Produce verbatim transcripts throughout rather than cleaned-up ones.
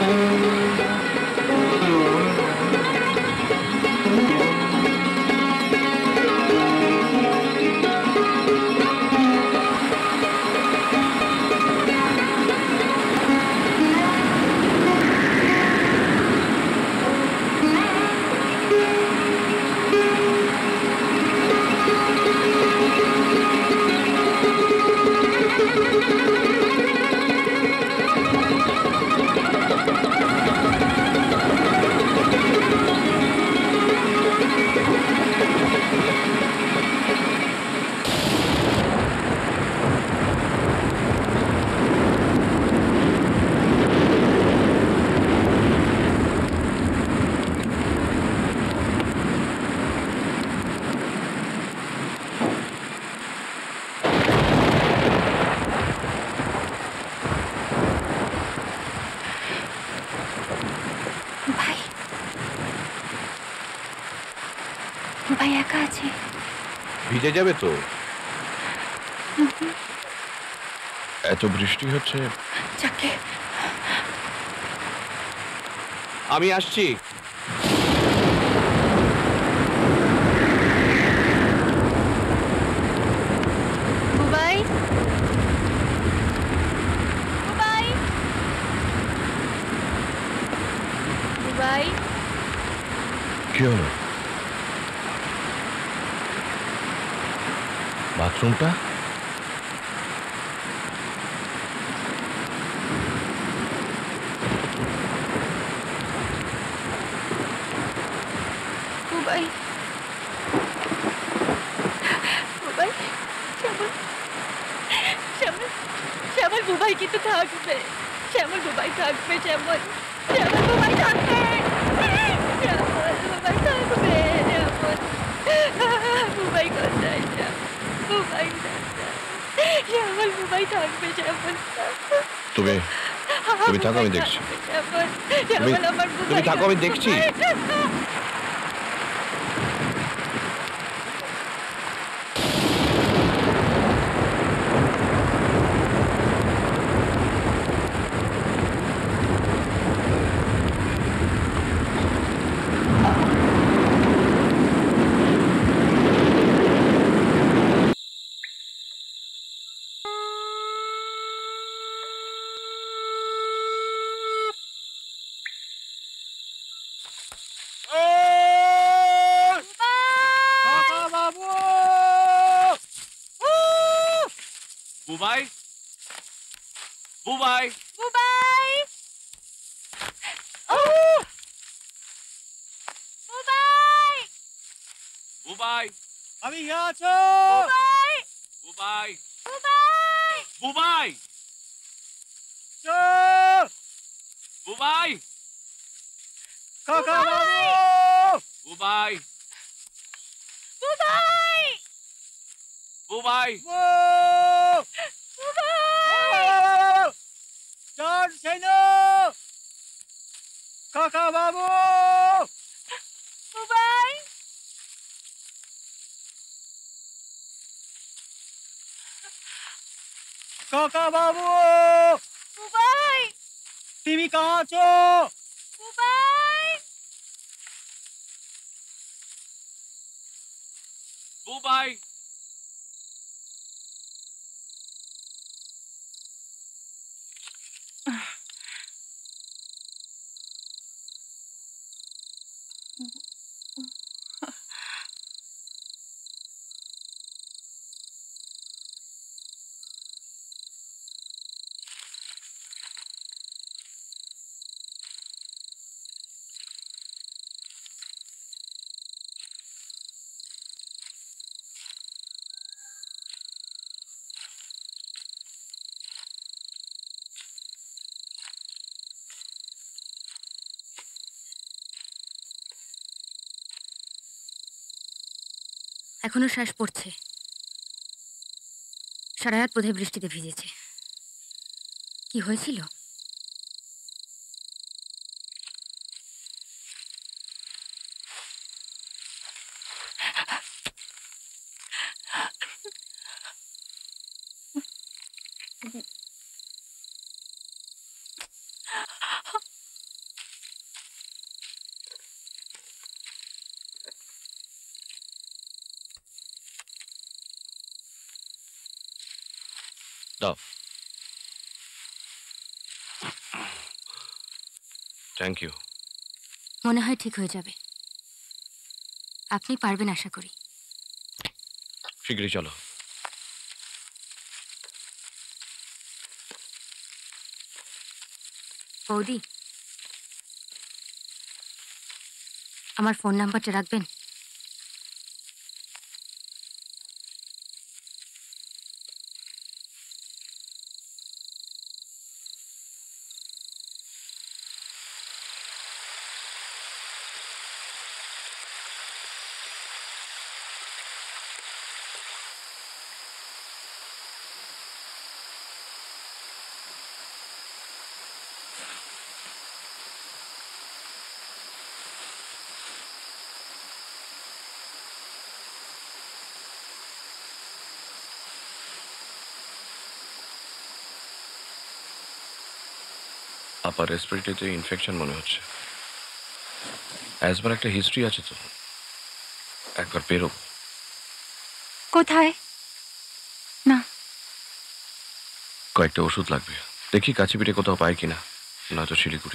ভিজে যাবে তো। এত বৃষ্টি হচ্ছে। আমি আসছি। বুবাই, বুবাই, বুবাই। কি হলো? বাথরুমটা? বুবাই, বুবাই, শ্যামল, শ্যামল, শ্যামল বুবাই কিন্তু থাকবে। শ্যামল বুবাই থাকবে। শ্যামল, শ্যামল বুবাই থাকবে। শ্যামল বুবাই থাকবে। শ্যামল বুবাই কোথায়? বুবাই শ্যামল বুবাই থাকবে। শ্যামল তুমি তুমি থাকো, আমি দেখছি। শ্যামল আমার বুবাই, তুমি থাকো, আমি দেখছি। বুবাই, বুবাই, বুবাই, ও বুবাই, বুবাই, আমি ইয়া আছো। বুবাই, বুবাই, বুবাই, বুবাই, চল বুবাই, কাকা বাবু, বুবাই, বুবাই, বুবাই, বুবাই, চল সেনো, কাকা বাবু, বুবাই, কাকা বাবু, বুবাই, তুমি कहाँ আছো? বুবাই, বুবাই, এখনো শ্বাস পড়ছে। সারা রাত বোধহয় বৃষ্টিতে ভিজেছে। কি হয়েছিল? দাও। Thank you. মনে হয় ঠিক হয়ে যাবে। আপনি পারবেন আশা করি। শীঘ্রই চলো। বৌদি, আমার ফোন নাম্বারটা রাখবেন? আপার রেসপিরেটরিতে ইনফেকশন মনে হচ্ছে। অ্যাজমার একটা হিস্ট্রি আছে তো, একবার বেরো। কোথায়? না, কয়েকটা ওষুধ লাগবে, দেখি কাছে পিঠে কোথাও পাই কিনা, নয়তো শিলিগুড়ি।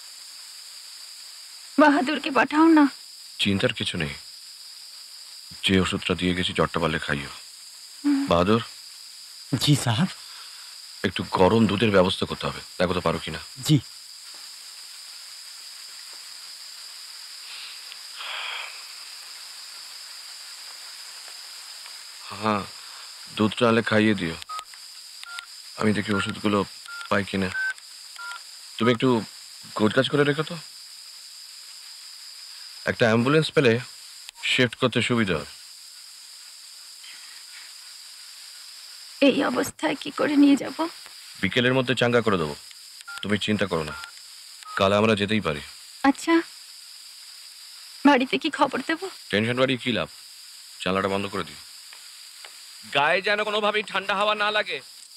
বাহাদুরকে পাঠাও না। চিন্তার কিছু নেই, যে ওষুধটা দিয়ে গেছি জ্বরটা পারলে খাইও। বাহাদুর, जी साहब। একটু গরম দুধের ব্যবস্থা করতে হবে, দেখো তো পারো কিনা। जी। হ্যাঁ, দুধটা আলে খাইয়ে দিও, আমি দেখি ওষুধগুলো পাই কিনা। তুমি একটু গোছগাছ করে রেখো তো, একটা অ্যাম্বুলেন্স পেলে শিফট করতে সুবিধা হবে। এই অবস্থায় কি করে নিয়ে যাব? বিকেলের মধ্যে চাঙ্গা করে দেবো, তুমি চিন্তা করো না, কাল আমরা যেতেই পারি। আচ্ছা, বাড়িতে কি খবর দেব? টেনশন বাড়িয়ে কি লাভ, জানলাটা বন্ধ করে দিও। গায়ে যেন কোনোভাবেই ঠান্ডা হাওয়া না লাগে।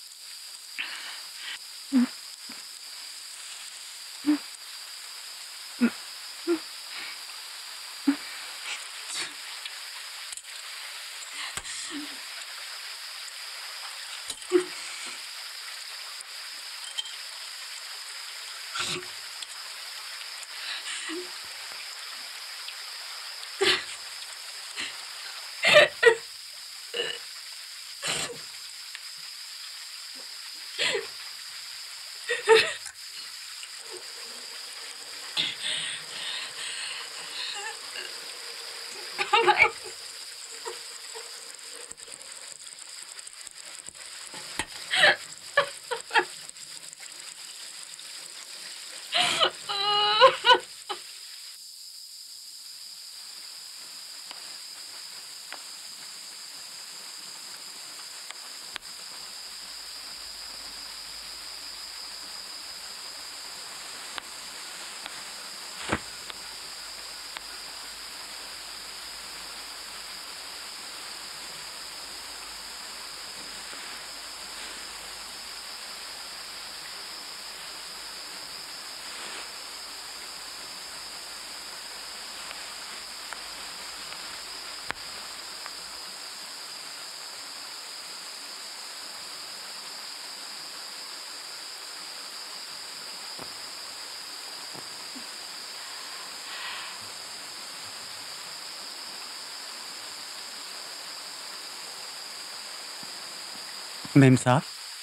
मेम साहब।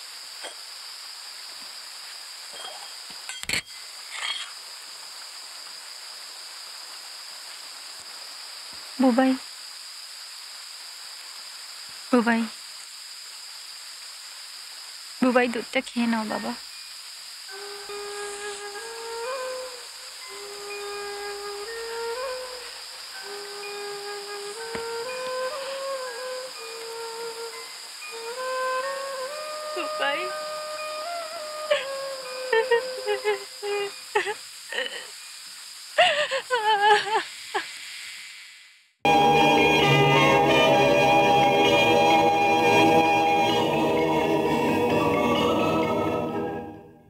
বুবাই, বুবাই, বুবাই, দুধটা খেয়ে নাও বাবা। বুবাই,